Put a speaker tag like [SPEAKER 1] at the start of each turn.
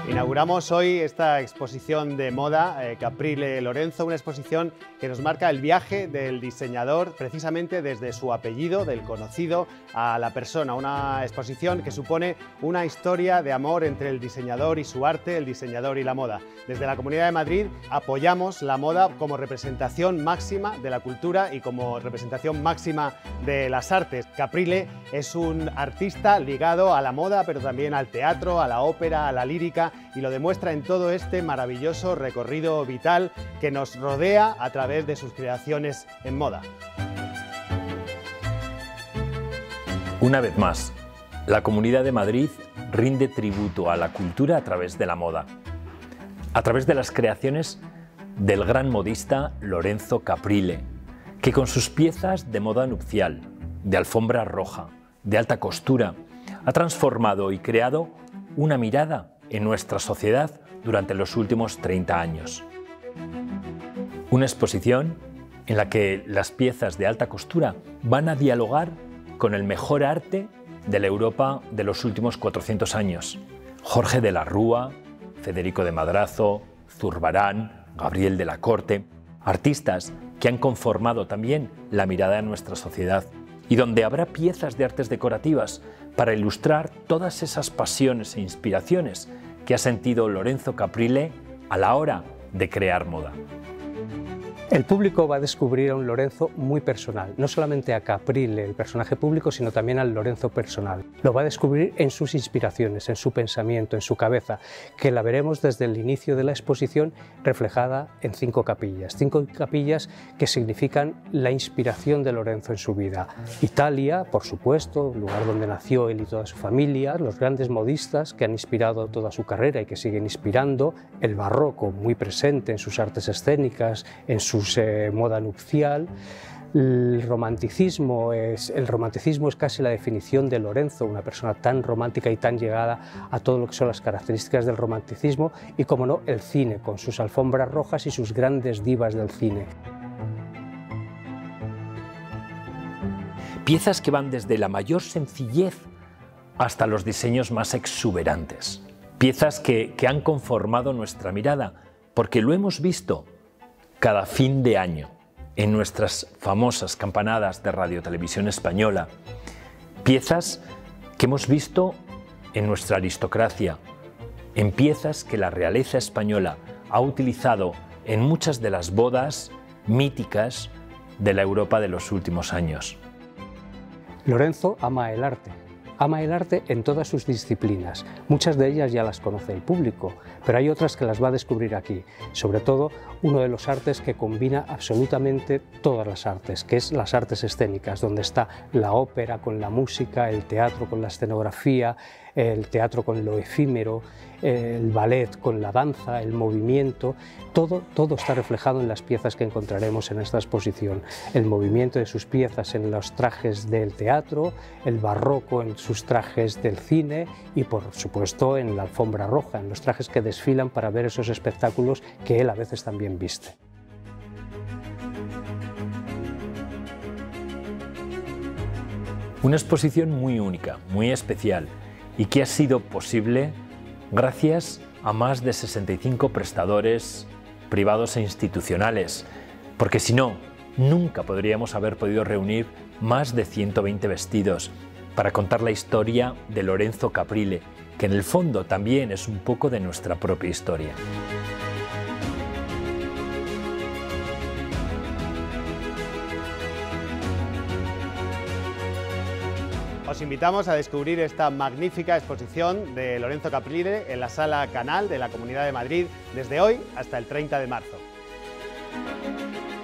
[SPEAKER 1] Inauguramos hoy esta exposición de moda Caprile Lorenzo, una exposición que nos marca el viaje del diseñador precisamente desde su apellido, del conocido, a la persona. Una exposición que supone una historia de amor entre el diseñador y su arte, el diseñador y la moda. Desde la Comunidad de Madrid apoyamos la moda como representación máxima de la cultura y como representación máxima de las artes. Caprile es un artista ligado a la moda, pero también al teatro, a la ópera, a la lírica, y lo demuestra en todo este maravilloso recorrido vital que nos rodea a través de sus creaciones en moda.
[SPEAKER 2] Una vez más, la Comunidad de Madrid rinde tributo a la cultura a través de la moda, a través de las creaciones del gran modista Lorenzo Caprile, que con sus piezas de moda nupcial, de alfombra roja, de alta costura, ha transformado y creado una mirada en nuestra sociedad durante los últimos 30 años. Una exposición en la que las piezas de alta costura van a dialogar con el mejor arte de la Europa de los últimos 400 años. Jorge de la Rúa, Federico de Madrazo, Zurbarán, Gabriel de la Corte, artistas que han conformado también la mirada de nuestra sociedad, y donde habrá piezas de artes decorativas para ilustrar todas esas pasiones e inspiraciones que ha sentido Lorenzo Caprile a la hora de crear moda.
[SPEAKER 3] El público va a descubrir a un Lorenzo muy personal, no solamente a Caprile, el personaje público, sino también al Lorenzo personal. Lo va a descubrir en sus inspiraciones, en su pensamiento, en su cabeza, que la veremos desde el inicio de la exposición reflejada en 5 capillas. 5 capillas que significan la inspiración de Lorenzo en su vida. Italia, por supuesto, lugar donde nació él y toda su familia, los grandes modistas que han inspirado toda su carrera y que siguen inspirando, el barroco muy presente en sus artes escénicas, en su moda nupcial. El romanticismo es casi la definición de Lorenzo, una persona tan romántica y tan llegada a todo lo que son las características del romanticismo, y como no, el cine, con sus alfombras rojas y sus grandes divas del cine.
[SPEAKER 2] Piezas que van desde la mayor sencillez hasta los diseños más exuberantes. Piezas que han conformado nuestra mirada, porque lo hemos visto cada fin de año en nuestras famosas campanadas de Radio Televisión Española. Piezas que hemos visto en nuestra aristocracia, en piezas que la realeza española ha utilizado en muchas de las bodas míticas de la Europa de los últimos años.
[SPEAKER 3] Lorenzo ama el arte. Ama el arte en todas sus disciplinas. Muchas de ellas ya las conoce el público, pero hay otras que las va a descubrir aquí. Sobre todo, uno de los artes que combina absolutamente todas las artes, que es las artes escénicas, donde está la ópera con la música, el teatro con la escenografía, el teatro con lo efímero, el ballet con la danza, el movimiento. Todo está reflejado en las piezas que encontraremos en esta exposición. El movimiento de sus piezas en los trajes del teatro, el barroco en sus trajes del cine y, por supuesto, en la alfombra roja, en los trajes que desfilan para ver esos espectáculos que él a veces también viste.
[SPEAKER 2] Una exposición muy única, muy especial, y que ha sido posible gracias a más de 65 prestadores privados e institucionales, porque si no, nunca podríamos haber podido reunir más de 120 vestidos para contar la historia de Lorenzo Caprile, que en el fondo también es un poco de nuestra propia historia.
[SPEAKER 1] Os invitamos a descubrir esta magnífica exposición de Lorenzo Caprile en la Sala Canal de la Comunidad de Madrid desde hoy hasta el 30 de marzo.